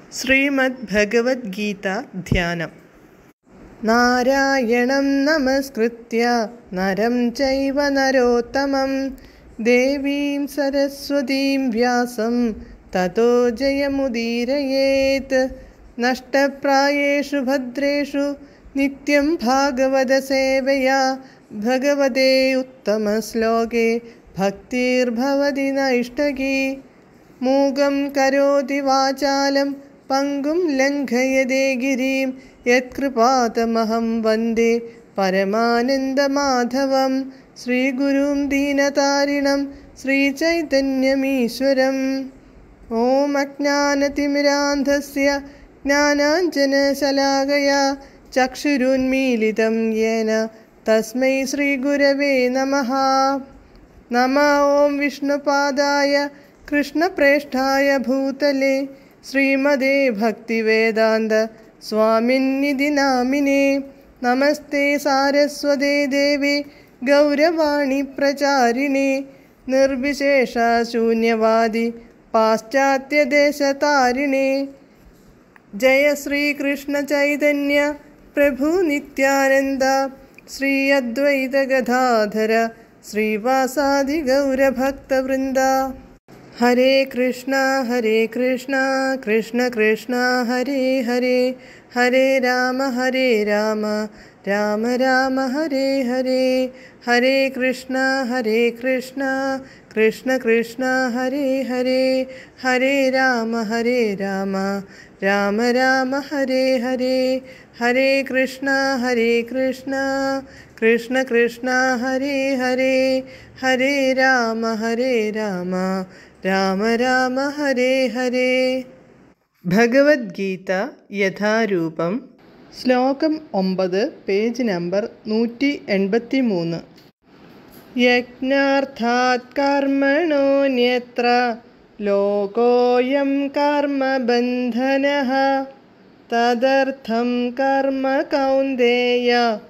ശ്രീമദ്ഭഗവദ്ഗീത ധ്യാനം. നാരായണം നമസ്കൃത്യ നരം ചൈവ നരോത്തമം ദേവീം സരസ്വതീം വ്യാസം തതോ ജയമുദീരയേത്. നഷ്ടപ്രായേഷു ഭദ്രേഷു നിത്യം ഭാഗവത സേവയാ ഭഗവതേ ഉത്തമശ്ലോകേ ഭക്തിർഭവതി നൈഷ്ടകീ. മൂകം കരോതി വാചാലം പങ്കും ലംഘയതേ ഗിരിം യത്കൃപാതമഹം വന്ദേ പരമാനന്ദമാധവം. ശ്രീഗുരും ദീനതാരിണം ശ്രീചൈതന്യമീശ്വരം. ഓം അജ്ഞാനതിമിരാന്ധസ്യ ജ്ഞാനാഞ്ജനശലാകയാ ചക്ഷുരുന്മീലിതം യേന തസ്മൈ ശ്രീഗുരവേ നമഃ. നമഃ ഓം വിഷ്ണുപാദായ കൃഷ്ണപ്രേഷ്ഠായ ഭൂതലേ ശ്രീമതേ ഭക്തിവേദാന്ത സ്വാമിന്നിധി നാമിനേ. നമസ്തേ സാരസ്വതേ ദേവേ ഗൗരവാണി പ്രചാരിണേ നിർവിശേഷ ശൂന്യവാദി പാശ്ചാത്യദേശതാരിണേ. ജയ ശ്രീകൃഷ്ണ ചൈതന്യ പ്രഭു നിത്യാനന്ദ ശ്രീ അദ്വൈത ഗദാധര ശ്രീവാസാദി ഗൗരഭക്തവൃന്ദ. ഹരേ കൃഷ്ണ കൃഷ്ണ കൃഷ്ണ ഹരേ ഹരേ, ഹരേ രാമ രാമ രാമ ഹരേ ഹരേ. ഹരേ കൃഷ്ണ കൃഷ്ണ കൃഷ്ണ ഹരേ ഹരേ, ഹരേ രാമ രാമ രാമ ഹരേ ഹരേ. ഹരേ കൃഷ്ണ കൃഷ്ണ ഹരേ ഹരേ, ഹരേ രാമ രാമ ഹരേ ഹരേ. ഭഗവദ്ഗീത യഥാരൂപം, ശ്ലോകം 9, പേജ് നമ്പർ 183. യജ്ഞാർത്ഥാത് കർമ്മണോന്യത്ര ലോകോയം കർമ്മബന്ധനഃ തദർത്ഥം കർമ്മ കൗന്ദേയ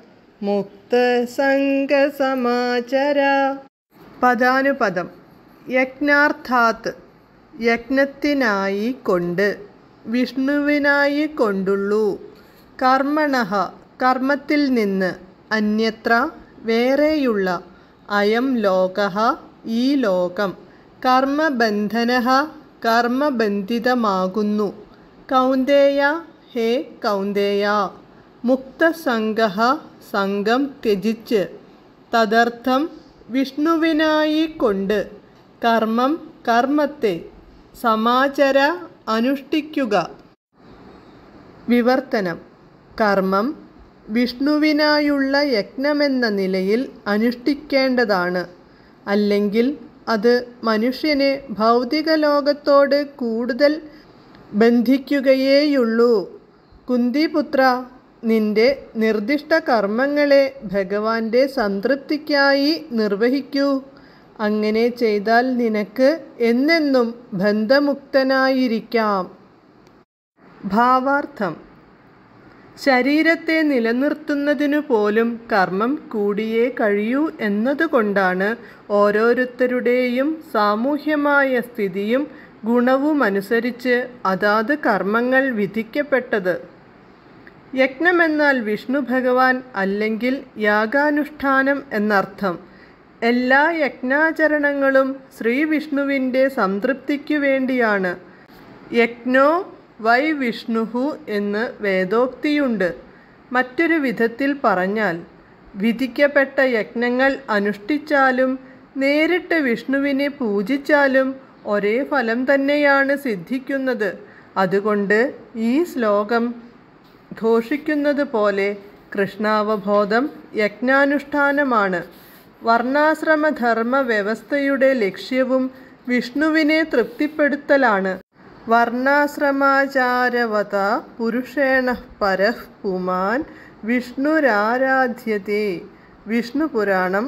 മുക്തസംഗസമാചര. പദാനുപദം. യജ്ഞാർത്ഥാത് യജ്ഞത്തിനായി കൊണ്ട്, വിഷ്ണുവിനായി കൊണ്ടുള്ളൂ. കർമ്മണഃ കർമ്മത്തിൽ നിന്ന്, അന്യത്ര വേറെയുള്ള, അയം ലോകഃ ഈ ലോകം, കർമ്മബന്ധനഃ കർമ്മബന്ധിതമാകുന്നു. കൗന്ദേയ ഹേ കൗന്ദേയ, മുക്തസംഗഃ സംഘം ത്യജിച്ച്, തദർത്ഥം വിഷ്ണുവിനായി കൊണ്ട്, കർമ്മം കർമ്മത്തെ, സമാചര അനുഷ്ഠിക്കുക. വിവർത്തനം. കർമ്മം വിഷ്ണുവിനായുള്ള യജ്ഞമെന്ന നിലയിൽ അനുഷ്ഠിക്കേണ്ടതാണ്. അല്ലെങ്കിൽ അത് മനുഷ്യനെ ഭൗതിക ലോകത്തോട് കൂടുതൽ ബന്ധിക്കുകയേയുള്ളൂ. കുന്തിപുത്ര, നിന്റെ നിർദ്ദിഷ്ട കർമ്മങ്ങളെ ഭഗവാന്റെ സംതൃപ്തിക്കായി നിർവഹിക്കൂ. അങ്ങനെ ചെയ്താൽ നിനക്ക് എന്നെന്നും ബന്ധമുക്തനായിരിക്കാം. ഭാവാർത്ഥം. ശരീരത്തെ നിലനിർത്തുന്നതിനു പോലും കർമ്മം കൂടിയേ കഴിയൂ എന്നതുകൊണ്ടാണ് ഓരോരുത്തരുടെയും സാമൂഹ്യമായ സ്ഥിതിയും ഗുണവുമനുസരിച്ച് അതാത് കർമ്മങ്ങൾ വിധിക്കപ്പെട്ടത്. യജ്ഞമെന്നാൽ വിഷ്ണു ഭഗവാൻ അല്ലെങ്കിൽ യാഗാനുഷ്ഠാനം എന്നർത്ഥം. എല്ലാ യജ്ഞാചരണങ്ങളും ശ്രീവിഷ്ണുവിൻ്റെ സംതൃപ്തിക്കു വേണ്ടിയാണ്. യജ്ഞോ വൈ വിഷ്ണുഹു എന്ന് വേദോക്തിയുണ്ട്. മറ്റൊരു വിധത്തിൽ പറഞ്ഞാൽ, വിധിക്കപ്പെട്ട യജ്ഞങ്ങൾ അനുഷ്ഠിച്ചാലും നേരിട്ട് വിഷ്ണുവിനെ പൂജിച്ചാലും ഒരേ ഫലം തന്നെയാണ് സിദ്ധിക്കുന്നത്. അതുകൊണ്ട് ഈ ശ്ലോകം ഘോഷിക്കുന്നത് പോലെ കൃഷ്ണാവബോധം യജ്ഞാനുഷ്ഠാനമാണ്. വർണ്ണാശ്രമധർമ്മ വ്യവസ്ഥയുടെ ലക്ഷ്യവും വിഷ്ണുവിനെ തൃപ്തിപ്പെടുത്തലാണ്. വർണ്ണാശ്രമാചാരവത പുരുഷേണ പരഃ പുമാൻ വിഷ്ണുരാരാധ്യതേ. വിഷ്ണു പുരാണം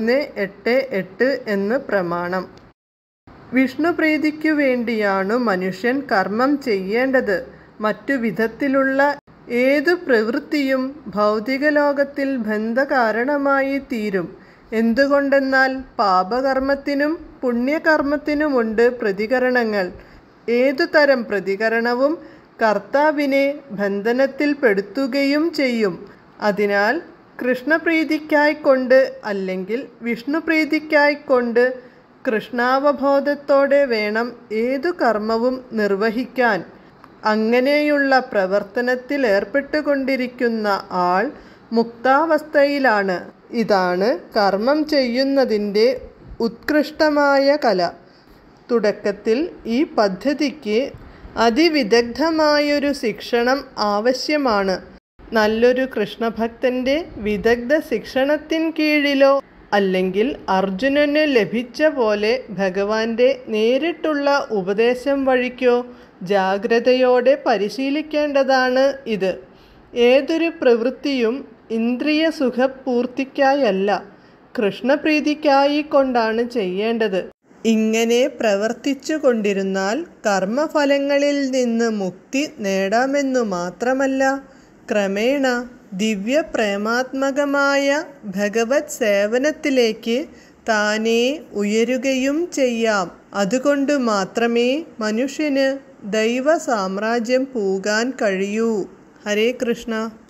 3:8 എന്ന് പ്രമാണം. വിഷ്ണുപ്രീതിക്കു വേണ്ടിയാണു മനുഷ്യൻ കർമ്മം ചെയ്യേണ്ടത്. മറ്റു വിധത്തിലുള്ള ഏതു പ്രവൃത്തിയും ഭൗതിക ലോകത്തിൽ ബന്ധകാരണമായി തീരും. എന്തുകൊണ്ടെന്നാൽ പാപകർമ്മത്തിനും പുണ്യകർമ്മത്തിനുമുണ്ട് പ്രതികരണങ്ങൾ. ഏതുതരം പ്രതികരണവും കർത്താവിനെ ബന്ധനത്തിൽപ്പെടുത്തുകയും ചെയ്യും. അതിനാൽ കൃഷ്ണപ്രീതിക്കായിക്കൊണ്ട് അല്ലെങ്കിൽ വിഷ്ണുപ്രീതിക്കായിക്കൊണ്ട് കൃഷ്ണാവബോധത്തോടെ വേണം ഏതു കർമ്മവും നിർവഹിക്കാൻ. അങ്ങനെയുള്ള പ്രവർത്തനത്തിലേർപ്പെട്ടുകൊണ്ടിരിക്കുന്ന ആൾ മുക്താവസ്ഥയിലാണ്. ഇതാണ് കർമ്മം ചെയ്യുന്നതിൻ്റെ ഉത്കൃഷ്ടമായ കല. തുടക്കത്തിൽ ഈ പദ്ധതിക്ക് അതിവിദഗ്ധമായൊരു ശിക്ഷണം ആവശ്യമാണ്. നല്ലൊരു കൃഷ്ണഭക്തൻ്റെ വിദഗ്ധ ശിക്ഷണത്തിൻ കീഴിലോ അല്ലെങ്കിൽ അർജുനന് ലഭിച്ച പോലെ ഭഗവാന്റെ നേരിട്ടുള്ള ഉപദേശം വഴിക്കോ ജാഗ്രതയോടെ പരിശീലിക്കേണ്ടതാണ് ഇത്. ഏതൊരു പ്രവൃത്തിയും ഇന്ദ്രിയ സുഖപൂർത്തിക്കായല്ല, കൃഷ്ണപ്രീതിക്കായി കൊണ്ടാണ് ചെയ്യേണ്ടത്. ഇങ്ങനെ പ്രവർത്തിച്ചു കൊണ്ടിരുന്നാൽ കർമ്മഫലങ്ങളിൽ നിന്ന് മുക്തി നേടാമെന്നു മാത്രമല്ല, ക്രമേണ ദിവ്യ പ്രേമാത്മകമായ ഭഗവത് സേവനത്തിലേക്ക് താനേ ഉയരുകയും ചെയ്യാം. അതുകൊണ്ട് മാത്രമേ മനുഷ്യന് ദൈവ സാമ്രാജ്യം പൂകാൻ കഴിയൂ. ഹരേ കൃഷ്ണ.